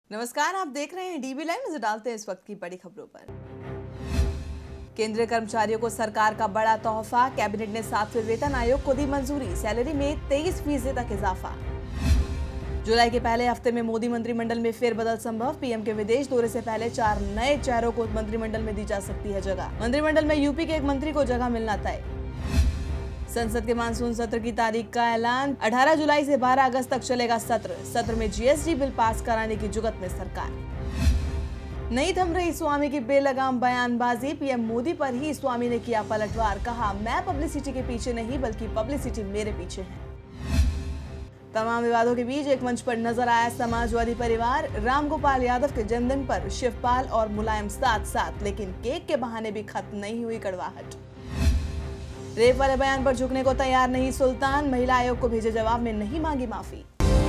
नमस्कार, आप देख रहे हैं डीबी लाइव। नजर डालते हैं इस वक्त की बड़ी खबरों पर। केंद्रीय कर्मचारियों को सरकार का बड़ा तोहफा, कैबिनेट ने 7वें वेतन आयोग को दी मंजूरी, सैलरी में 23% तक इजाफा। जुलाई के पहले हफ्ते में मोदी मंत्रिमंडल में फेरबदल संभव, पीएम के विदेश दौरे से पहले 4 नए चेहरों को मंत्रिमंडल में दी जा सकती है जगह। मंत्रिमंडल में यूपी के एक मंत्री को जगह मिलना तय। संसद के मानसून सत्र की तारीख का ऐलान, 18 जुलाई से 12 अगस्त तक चलेगा सत्र में जीएसटी बिल पास कराने की जुगत में सरकार। नहीं थम रही स्वामी की बेलगाम बयानबाजी, पीएम मोदी पर ही स्वामी ने किया पलटवार, कहा मैं पब्लिसिटी के पीछे नहीं बल्कि पब्लिसिटी मेरे पीछे है। तमाम विवादों के बीच एक मंच पर नजर आया समाजवादी परिवार, रामगोपाल यादव के जन्मदिन पर शिवपाल और मुलायम साथ साथ, लेकिन केक के बहाने भी खत्म नहीं हुई कड़वाहट। रेप वाले बयान पर झुकने को तैयार नहीं सुल्तान, महिला आयोग को भेजे जवाब में नहीं मांगी माफी।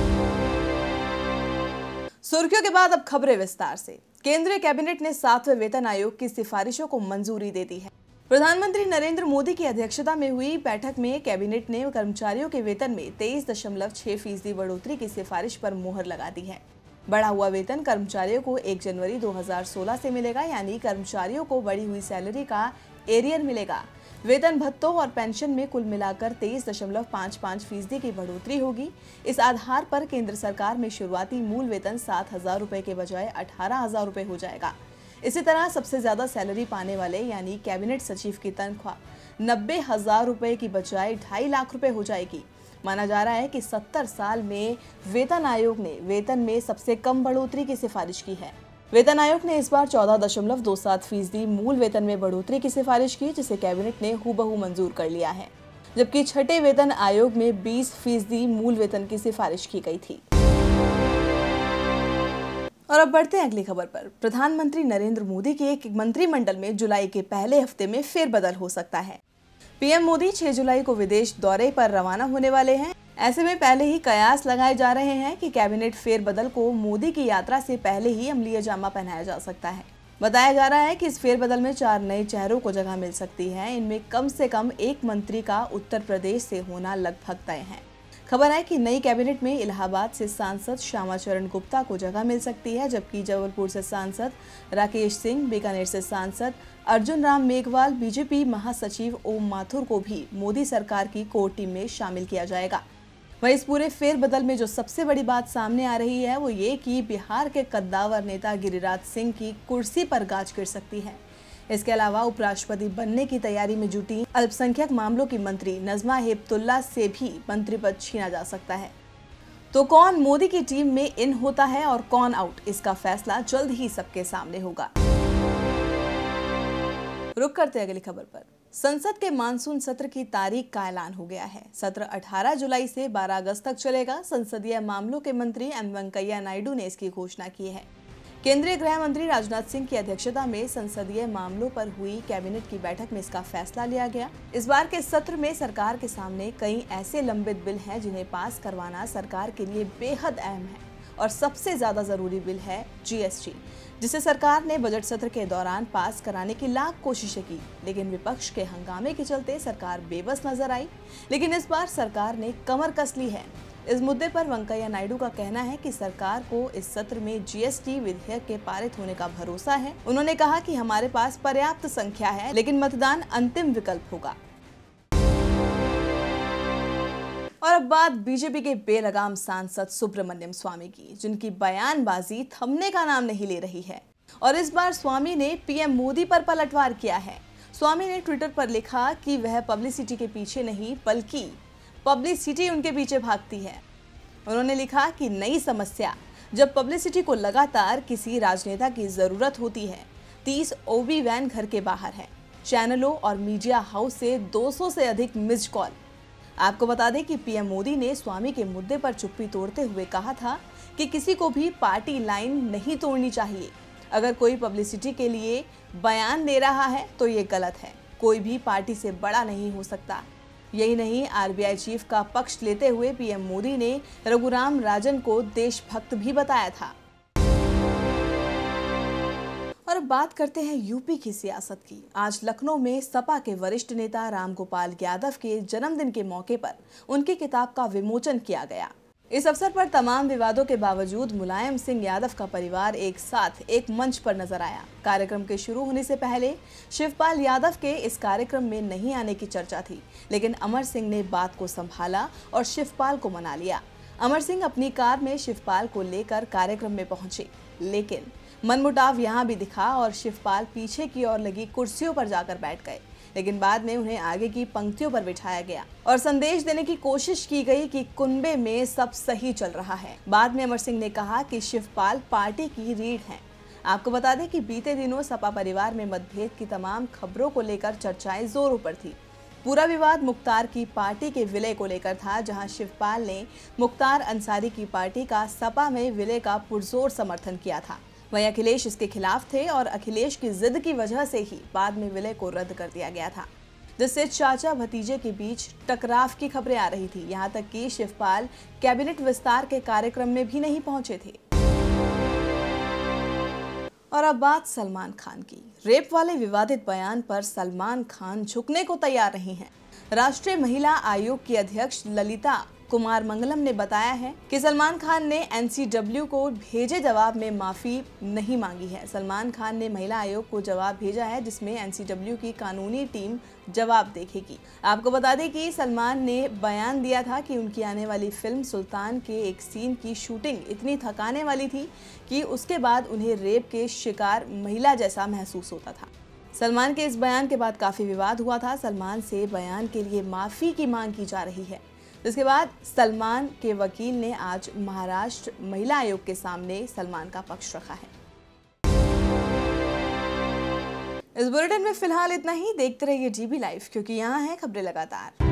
सुर्खियों के बाद अब खबरें विस्तार से। केंद्रीय कैबिनेट ने 7वें वेतन आयोग की सिफारिशों को मंजूरी दे दी है। प्रधानमंत्री नरेंद्र मोदी की अध्यक्षता में हुई बैठक में कैबिनेट ने कर्मचारियों के वेतन में 23.6% बढ़ोतरी की सिफारिश पर मुहर लगा दी है। बढ़ा हुआ वेतन कर्मचारियों को 1 जनवरी 2016 से मिलेगा, यानी कर्मचारियों को बढ़ी हुई सैलरी का एरियर मिलेगा। वेतन भत्तों और पेंशन में कुल मिलाकर 23.55% की बढ़ोतरी होगी। इस आधार पर केंद्र सरकार में शुरुआती मूल वेतन 7,000 रुपए के बजाय 18,000 रुपए हो जाएगा। इसी तरह सबसे ज्यादा सैलरी पाने वाले यानी कैबिनेट सचिव की तनख्वाह 90,000 रुपए की बजाय 2.5 लाख रुपए हो जाएगी। माना जा रहा है कि 70 साल में वेतन आयोग ने वेतन में सबसे कम बढ़ोतरी की सिफारिश की है। वेतन आयोग ने इस बार 14.27% मूल वेतन में बढ़ोतरी की सिफारिश की, जिसे कैबिनेट ने हूबहू मंजूर कर लिया है, जबकि छठे वेतन आयोग में 20% मूल वेतन की सिफारिश की गई थी। और अब बढ़ते हैं अगली खबर पर। प्रधानमंत्री नरेंद्र मोदी के एक मंत्रिमंडल में जुलाई के पहले हफ्ते में फेरबदल हो सकता है। पीएम मोदी 6 जुलाई को विदेश दौरे पर रवाना होने वाले हैं। ऐसे में पहले ही कयास लगाए जा रहे हैं कि कैबिनेट फेरबदल को मोदी की यात्रा से पहले ही अमलीय जामा पहनाया जा सकता है। बताया जा रहा है कि इस फेरबदल में 4 नए चेहरों को जगह मिल सकती है। इनमें कम से कम एक मंत्री का उत्तर प्रदेश से होना लगभग तय है। खबर है कि नई कैबिनेट में इलाहाबाद से सांसद श्यामाचरण गुप्ता को जगह मिल सकती है, जबकि जबलपुर से सांसद राकेश सिंह, बीकानेर से सांसद अर्जुन राम मेघवाल, बीजेपी महासचिव ओम माथुर को भी मोदी सरकार की कोर टीम में शामिल किया जाएगा। वहीं इस पूरे फेरबदल में जो सबसे बड़ी बात सामने आ रही है वो ये कि बिहार के कद्दावर नेता गिरिराज सिंह की कुर्सी पर गाज गिर सकती है। इसके अलावा उपराष्ट्रपति बनने की तैयारी में जुटी अल्पसंख्यक मामलों की मंत्री नजमा हेपतुल्ला से भी मंत्री पद छीना जा सकता है। तो कौन मोदी की टीम में इन होता है और कौन आउट, इसका फैसला जल्द ही सबके सामने होगा। रुक करते अगली खबर पर। संसद के मानसून सत्र की तारीख का ऐलान हो गया है। सत्र 18 जुलाई से 12 अगस्त तक चलेगा। संसदीय मामलों के मंत्री एम वेंकैया नायडू ने इसकी घोषणा की है। केंद्रीय गृह मंत्री राजनाथ सिंह की अध्यक्षता में संसदीय मामलों पर हुई कैबिनेट की बैठक में इसका फैसला लिया गया। इस बार के सत्र में सरकार के सामने कई ऐसे लंबित बिल हैं जिन्हें पास करवाना सरकार के लिए बेहद अहम है, और सबसे ज्यादा जरूरी बिल है जीएसटी, जिसे सरकार ने बजट सत्र के दौरान पास कराने की लाख कोशिशें की, लेकिन विपक्ष के हंगामे के चलते सरकार बेबस नजर आई। लेकिन इस बार सरकार ने कमर कस ली है। इस मुद्दे पर वेंकैया नायडू का कहना है कि सरकार को इस सत्र में जीएसटी विधेयक के पारित होने का भरोसा है। उन्होंने कहा कि हमारे पास पर्याप्त संख्या है, लेकिन मतदान अंतिम विकल्प होगा। और अब बात बीजेपी के बेलगाम सांसद सुब्रमण्यम स्वामी की, जिनकी बयानबाजी थमने का नाम नहीं ले रही है। और इस बार स्वामी ने पीएम मोदी पर पलटवार किया है। स्वामी ने ट्विटर पर लिखा कि वह पब्लिसिटी के पीछे नहीं बल्कि पब्लिसिटी उनके पीछे भागती है। उन्होंने लिखा कि नई समस्या, जब पब्लिसिटी को लगातार किसी राजनेता की जरूरत होती है। 30 ओबी वैन घर के बाहर है। चैनलों और मीडिया हाउस से 200 से अधिक मिस्ड कॉल। आपको बता दें कि पीएम मोदी ने स्वामी के मुद्दे पर चुप्पी तोड़ते हुए कहा था कि किसी को भी पार्टी लाइन नहीं तोड़नी चाहिए। अगर कोई पब्लिसिटी के लिए बयान दे रहा है तो ये गलत है। कोई भी पार्टी से बड़ा नहीं हो सकता। यही नहीं, आरबीआई चीफ का पक्ष लेते हुए पीएम मोदी ने रघुराम राजन को देशभक्त भी बताया था। और अब बात करते हैं यूपी की सियासत की। आज लखनऊ में सपा के वरिष्ठ नेता रामगोपाल यादव के जन्मदिन के मौके पर उनकी किताब का विमोचन किया गया। इस अवसर पर तमाम विवादों के बावजूद मुलायम सिंह यादव का परिवार एक साथ एक मंच पर नजर आया। कार्यक्रम के शुरू होने से पहले शिवपाल यादव के इस कार्यक्रम में नहीं आने की चर्चा थी, लेकिन अमर सिंह ने बात को संभाला और शिवपाल को मना लिया। अमर सिंह अपनी कार में शिवपाल को लेकर कार्यक्रम में पहुंचे, लेकिन मनमुटाव यहां भी दिखा और शिवपाल पीछे की ओर लगी कुर्सियों पर जाकर बैठ गए। लेकिन बाद में उन्हें आगे की पंक्तियों पर बिठाया गया और संदेश देने की कोशिश की गई कि कुनबे में सब सही चल रहा है। बाद में अमर सिंह ने कहा कि शिवपाल पार्टी की रीढ़ हैं। आपको बता दें कि बीते दिनों सपा परिवार में मतभेद की तमाम खबरों को लेकर चर्चाएं जोरों पर थी। पूरा विवाद मुख्तार की पार्टी के विलय को लेकर था, जहां शिवपाल ने मुख्तार अंसारी की पार्टी का सपा में विलय का पुरजोर समर्थन किया था। वहीं अखिलेश इसके खिलाफ थे और अखिलेश की जिद की वजह से ही बाद में विलय को रद्द कर दिया गया था, जिससे चाचा भतीजे के बीच टकराव की खबरें आ रही थी। यहां तक कि शिवपाल कैबिनेट विस्तार के कार्यक्रम में भी नहीं पहुंचे थे। और अब बात सलमान खान की। रेप वाले विवादित बयान पर सलमान खान झुकने को तैयार नहीं हैं। राष्ट्रीय महिला आयोग की अध्यक्ष ललिता कुमार मंगलम ने बताया है कि सलमान खान ने एनसीडब्ल्यू को भेजे जवाब में माफी नहीं मांगी है। सलमान खान ने महिला आयोग को जवाब भेजा है, जिसमें एनसीडब्ल्यू की कानूनी टीम जवाब देखेगी। आपको बता दें कि सलमान ने बयान दिया था कि उनकी आने वाली फिल्म सुल्तान के एक सीन की शूटिंग इतनी थकाने वाली थी कि उसके बाद उन्हें रेप के शिकार महिला जैसा महसूस होता था। सलमान के इस बयान के बाद काफी विवाद हुआ था। सलमान से बयान के लिए माफी की मांग की जा रही है। इसके बाद सलमान के वकील ने आज महाराष्ट्र महिला आयोग के सामने सलमान का पक्ष रखा है। इस बुलेटिन में फिलहाल इतना ही। देखते रहिए जीबी लाइव, क्योंकि यहाँ है खबरें लगातार।